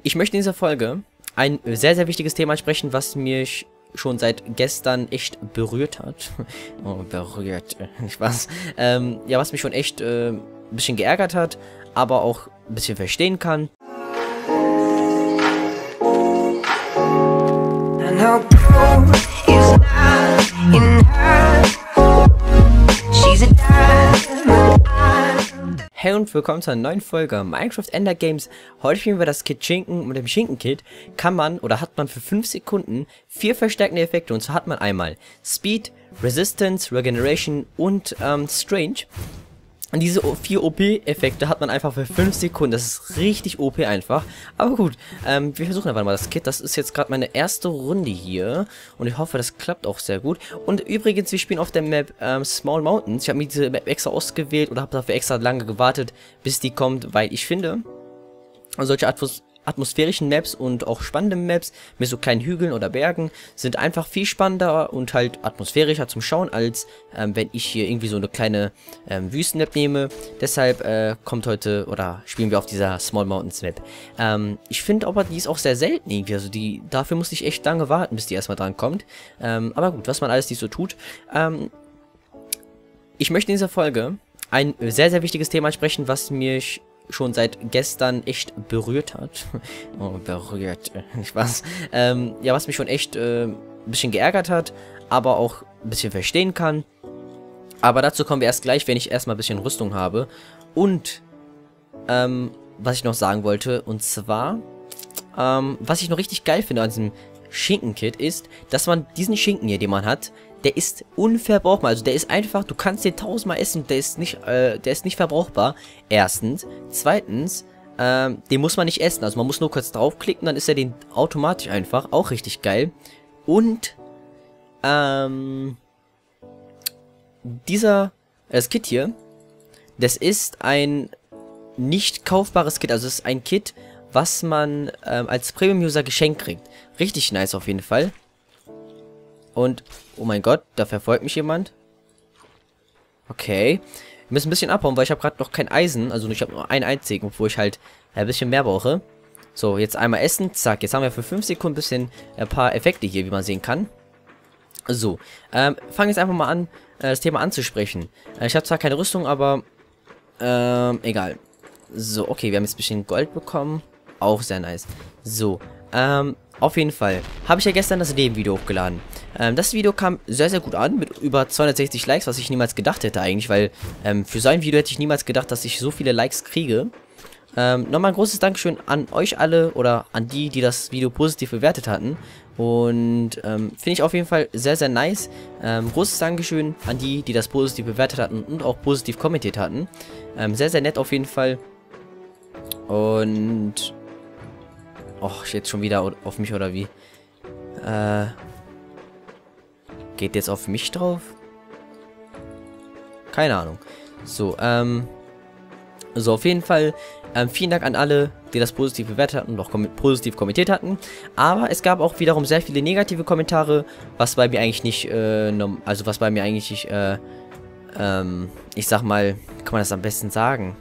Ich möchte in dieser Folge ein sehr, sehr wichtiges Thema ansprechen, was mich schon seit gestern echt berührt hat. Oh, berührt, Spaß. Ja, was mich schon echt ein bisschen geärgert hat, aber auch ein bisschen verstehen kann. Hey und willkommen zu einer neuen Folge Minecraft Ender Games. Heute spielen wir das Kit Schinken. Und mit dem Schinken-Kit kann man oder hat man für 5 Sekunden 4 verstärkende Effekte. Und so hat man einmal Speed, Resistance, Regeneration und Strange. Und diese 4 OP-Effekte hat man einfach für 5 Sekunden. Das ist richtig OP einfach. Aber gut, wir versuchen einfach mal das Kit. Das ist jetzt gerade meine erste Runde hier. Und ich hoffe, das klappt auch sehr gut. Und übrigens, wir spielen auf der Map Small Mountains. Ich habe mir diese Map extra ausgewählt oder habe dafür extra lange gewartet, bis die kommt. Weil ich finde, solche atmosphärischen Maps und auch spannende Maps mit so kleinen Hügeln oder Bergen sind einfach viel spannender und halt atmosphärischer zum Schauen, als wenn ich hier irgendwie so eine kleine Wüstenmap nehme. Deshalb kommt heute oder spielen wir auf dieser Small Mountains Map. Ich finde aber, die ist auch sehr selten irgendwie, also dafür musste ich echt lange warten, bis die erstmal dran kommt. Aber gut, was man alles nicht so tut. Ich möchte in dieser Folge ein sehr, sehr wichtiges Thema ansprechen, was mich schon seit gestern echt berührt hat. Oh, berührt, Spaß. Ja, was mich schon echt ein bisschen geärgert hat, aber auch ein bisschen verstehen kann. Aber dazu kommen wir erst gleich, wenn ich erstmal ein bisschen Rüstung habe. Und, was ich noch sagen wollte, und zwar, was ich noch richtig geil finde an diesem Schinken-Kit ist, dass man diesen Schinken hier, den man hat, der ist unverbrauchbar. Also der ist einfach, du kannst den 1000-mal essen, der ist nicht verbrauchbar. Erstens. Zweitens, den muss man nicht essen. Also man muss nur kurz draufklicken, dann ist er den automatisch einfach. Auch richtig geil. Und, das Kit hier, das ist ein nicht kaufbares Kit. Also es ist ein Kit, was man als Premium-User geschenkt kriegt. Richtig nice auf jeden Fall. Und, oh mein Gott, da verfolgt mich jemand. Okay. Wir müssen ein bisschen abhauen, weil ich habe gerade noch kein Eisen. Also ich habe nur einen einzigen, wo ich halt ein bisschen mehr brauche. So, jetzt einmal essen. Zack, jetzt haben wir für 5 Sekunden ein paar Effekte hier, wie man sehen kann. So, fangen jetzt einfach mal an, das Thema anzusprechen. Ich habe zwar keine Rüstung, aber egal. So, okay, wir haben jetzt ein bisschen Gold bekommen. Auch sehr nice. So, auf jeden Fall habe ich ja gestern das Leben-Video hochgeladen. Das Video kam sehr, sehr gut an, mit über 260 Likes, was ich niemals gedacht hätte eigentlich, weil für so ein Video hätte ich niemals gedacht, dass ich so viele Likes kriege. Nochmal ein großes Dankeschön an euch alle oder an die, die das Video positiv bewertet hatten. Und finde ich auf jeden Fall sehr, sehr nice. Großes Dankeschön an die, die das positiv bewertet hatten und auch positiv kommentiert hatten. Sehr, sehr nett auf jeden Fall. Und... Och, jetzt schon wieder auf mich, oder wie? Geht jetzt auf mich drauf? Keine Ahnung. So, so auf jeden Fall, vielen Dank an alle, die das positiv bewertet hatten und auch positiv kommentiert hatten. Aber es gab auch wiederum sehr viele negative Kommentare, was bei mir eigentlich nicht, was bei mir eigentlich nicht, ich sag mal, kann man das am besten sagen?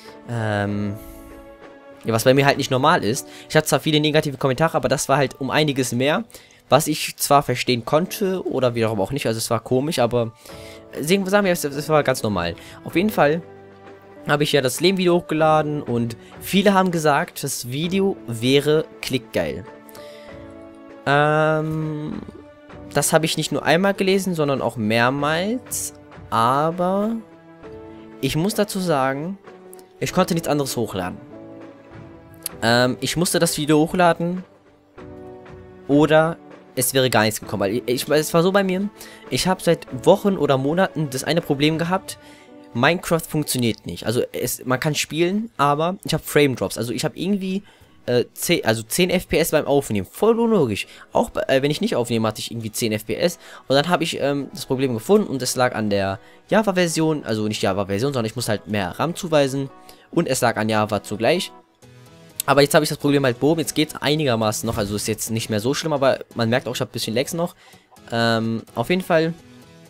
Ja, was bei mir halt nicht normal ist. Ich hatte zwar viele negative Kommentare, aber das war halt um einiges mehr, was ich zwar verstehen konnte oder wiederum auch nicht. Also es war komisch, aber sagen wir, es war ganz normal. Auf jeden Fall habe ich ja das Leben-Video hochgeladen und viele haben gesagt, das Video wäre klickgeil. Das habe ich nicht nur einmal gelesen, sondern auch mehrmals. Aber ich muss dazu sagen, ich konnte nichts anderes hochladen. Ich musste das Video hochladen oder es wäre gar nichts gekommen, weil es war so bei mir, ich habe seit Wochen oder Monaten das eine Problem gehabt, Minecraft funktioniert nicht. Also man kann spielen, aber ich habe Frame Drops, also ich habe irgendwie 10 FPS beim Aufnehmen, voll unlogisch. Auch wenn ich nicht aufnehme, hatte ich irgendwie 10 FPS und dann habe ich das Problem gefunden und es lag an der Java-Version, also nicht Java-Version, sondern ich muss halt mehr RAM zuweisen und es lag an Java zugleich. Aber jetzt habe ich das Problem halt behoben, jetzt geht es einigermaßen noch, also ist jetzt nicht mehr so schlimm, aber man merkt auch, ich habe ein bisschen Lags noch. Auf jeden Fall,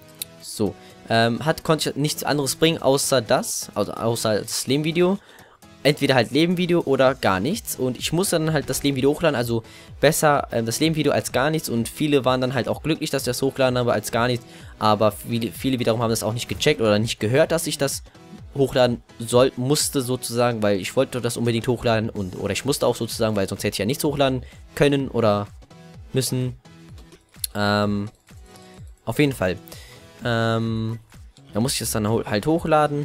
so, konnte ich nichts anderes bringen, außer das Leben-Video. entweder halt Leben-Video oder gar nichts. Und ich musste dann halt das Leben-Video hochladen, also besser das Leben-Video als gar nichts. Und viele waren dann halt auch glücklich, dass ich das hochladen habe als gar nichts. Aber viele wiederum haben das auch nicht gecheckt oder nicht gehört, dass ich das hochladen musste sozusagen, weil ich wollte das unbedingt hochladen oder ich musste auch sozusagen, weil sonst hätte ich ja nichts hochladen können oder müssen. Auf jeden Fall. Da muss ich das dann halt hochladen.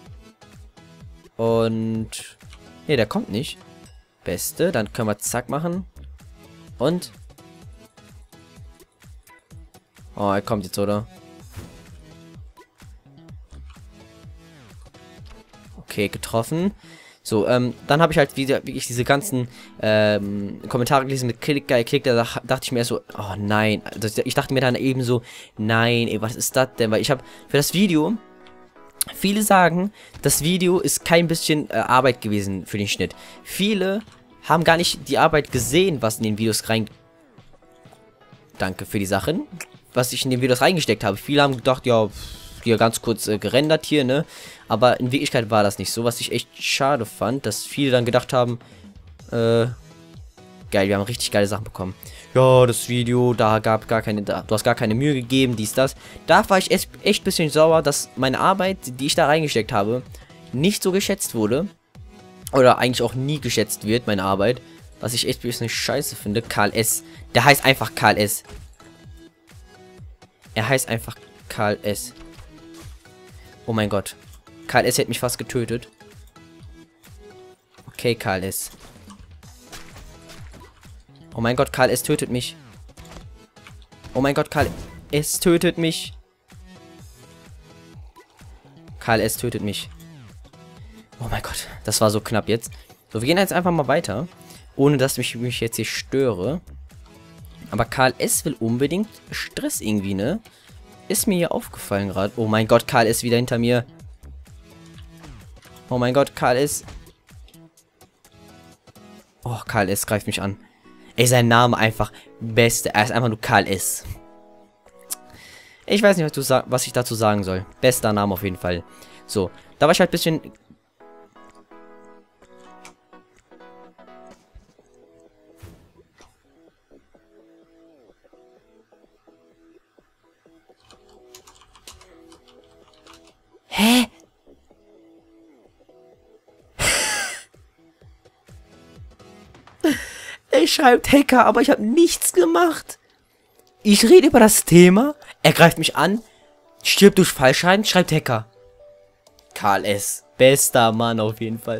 Und ne, der kommt nicht. Beste, dann können wir zack machen. Und oh, er kommt jetzt, oder? Okay, getroffen. So, dann habe ich halt wieder wirklich diese ganzen Kommentare gelesen mit Klick, geil, Klick. Da dachte ich mir so, oh nein. Also ich dachte mir dann eben so, nein, ey, was ist das denn? Weil ich habe für das Video, viele sagen, das Video ist kein bisschen Arbeit gewesen für den Schnitt. Viele haben gar nicht die Arbeit gesehen, was in den Videos rein... Danke für die Sachen. Was ich in den Videos reingesteckt habe. Viele haben gedacht, ja, hier ganz kurz gerendert hier, ne? Aber in Wirklichkeit war das nicht so, was ich echt schade fand, dass viele dann gedacht haben, geil, wir haben richtig geile Sachen bekommen. Ja, das Video, da gab gar keine, du hast gar keine Mühe gegeben, dies, das. Da war ich echt ein bisschen sauer, dass meine Arbeit, die ich da reingesteckt habe, nicht so geschätzt wurde. Oder eigentlich auch nie geschätzt wird, meine Arbeit. Was ich echt ein bisschen scheiße finde. Karl S. Der heißt einfach Karl S. Er heißt einfach Karl S. Oh mein Gott. Karl S. hätte mich fast getötet. Okay, Karl S. Oh mein Gott, Karl S. tötet mich. Oh mein Gott, Karl S. tötet mich. Karl S. tötet mich. Oh mein Gott, das war so knapp jetzt. So, wir gehen jetzt einfach mal weiter. Ohne dass ich mich jetzt hier störe. Aber Karl S. will unbedingt Stress irgendwie, ne? Ist mir hier aufgefallen gerade. Oh mein Gott, Karl S. wieder hinter mir. Oh mein Gott, Karl S. Oh, Karl S. greift mich an. Ey, sein Name einfach beste. Er ist einfach nur Karl S. Ich weiß nicht, was ich dazu sagen soll. Bester Name auf jeden Fall. So, da war ich halt ein bisschen... Hä? Er schreibt Hacker, aber ich habe nichts gemacht. Ich rede über das Thema. Er greift mich an. Stirbt durch Fallschaden, schreibt Hacker. Karl S. Bester Mann auf jeden Fall.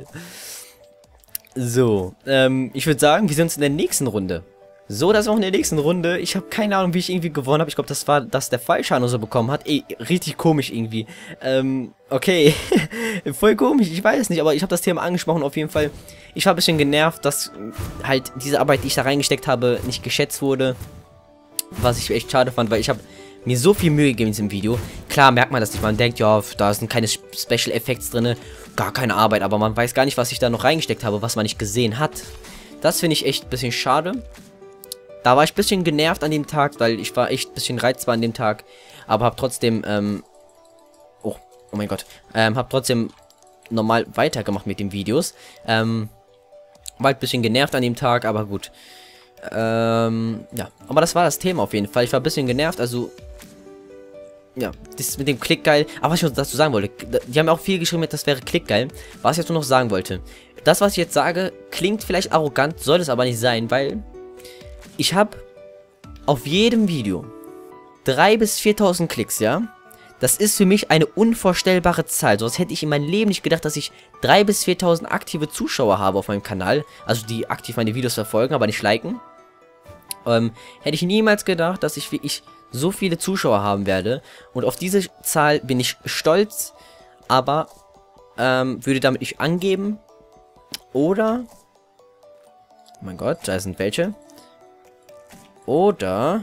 So, ich würde sagen, wir sehen uns in der nächsten Runde. So, das war auch in der nächsten Runde. Ich habe keine Ahnung, wie ich irgendwie gewonnen habe. Ich glaube, das war, dass der Fallschaden oder so bekommen hat. Ey, richtig komisch irgendwie. Okay. Voll komisch, ich weiß nicht, aber ich habe das Thema angesprochen auf jeden Fall. Ich war ein bisschen genervt, dass halt diese Arbeit, die ich da reingesteckt habe, nicht geschätzt wurde. Was ich echt schade fand, weil ich habe mir so viel Mühe gegeben in diesem Video. Klar merkt man das nicht, man denkt, ja, da sind keine Special Effects drin, gar keine Arbeit, aber man weiß gar nicht, was ich da noch reingesteckt habe, was man nicht gesehen hat. Das finde ich echt ein bisschen schade. Da war ich ein bisschen genervt an dem Tag, weil ich war echt ein bisschen reizbar an dem Tag, aber habe trotzdem, oh mein Gott, habe trotzdem normal weitergemacht mit den Videos. War halt ein bisschen genervt an dem Tag, aber gut. Ja, aber das war das Thema auf jeden Fall. Ich war ein bisschen genervt, also ja, das mit dem Klickgeil. Aber was ich dazu sagen wollte, die haben auch viel geschrieben, das wäre Klickgeil. Was ich jetzt nur noch sagen wollte. Das, was ich jetzt sage, klingt vielleicht arrogant, soll es aber nicht sein, weil ich habe auf jedem Video 3.000 bis 4.000 Klicks, ja. Das ist für mich eine unvorstellbare Zahl. Sonst hätte ich in meinem Leben nicht gedacht, dass ich 3.000 bis 4.000 aktive Zuschauer habe auf meinem Kanal. Also die aktiv meine Videos verfolgen, aber nicht liken. Hätte ich niemals gedacht, dass ich wirklich so viele Zuschauer haben werde. Und auf diese Zahl bin ich stolz, aber würde damit nicht angeben. Oder... Oh mein Gott, da sind welche. Oder...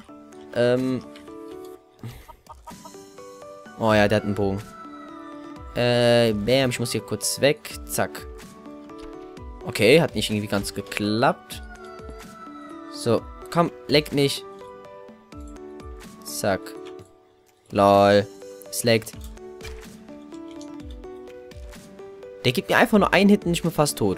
Oh ja, der hat einen Bogen. Bam, ich muss hier kurz weg. Zack. Okay, hat nicht irgendwie ganz geklappt. So, komm, leck nicht. Zack. Lol. Es leckt. Der gibt mir einfach nur einen Hit und ich bin fast tot.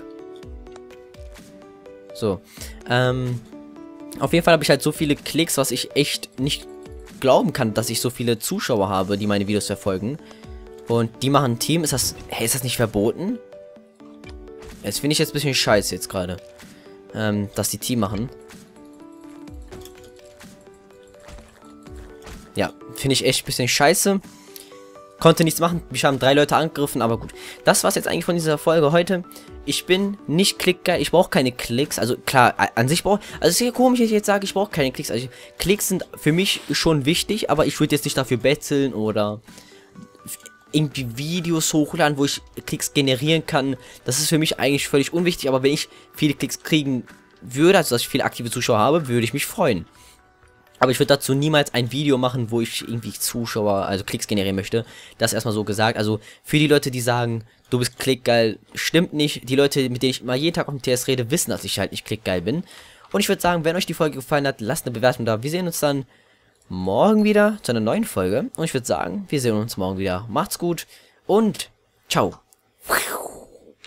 So. Auf jeden Fall habe ich halt so viele Klicks, was ich echt nicht glauben kann, dass ich so viele Zuschauer habe, die meine Videos verfolgen. Und die machen ein Team. Ist das... Hey, ist das nicht verboten? Das finde ich jetzt ein bisschen scheiße jetzt gerade. Dass die Team machen. Ja, finde ich echt ein bisschen scheiße. Konnte nichts machen. Mich haben 3 Leute angegriffen, aber gut. Das war's jetzt eigentlich von dieser Folge heute. Ich bin nicht klickgeil. Ich brauche keine Klicks. Also klar, an sich brauche... Also es ist ja komisch, wenn ich jetzt sage, ich brauche keine Klicks. Also Klicks sind für mich schon wichtig, aber ich würde jetzt nicht dafür betteln oder irgendwie Videos hochladen, wo ich Klicks generieren kann. Das ist für mich eigentlich völlig unwichtig, aber wenn ich viele Klicks kriegen würde, also dass ich viele aktive Zuschauer habe, würde ich mich freuen. Aber ich würde dazu niemals ein Video machen, wo ich irgendwie Zuschauer, also Klicks generieren möchte. Das erstmal so gesagt. Also für die Leute, die sagen, du bist klickgeil, stimmt nicht. Die Leute, mit denen ich mal jeden Tag auf dem TS rede, wissen, dass ich halt nicht klickgeil bin. Und ich würde sagen, wenn euch die Folge gefallen hat, lasst eine Bewertung da. Wir sehen uns dann morgen wieder zu einer neuen Folge. Und ich würde sagen, wir sehen uns morgen wieder. Macht's gut und ciao.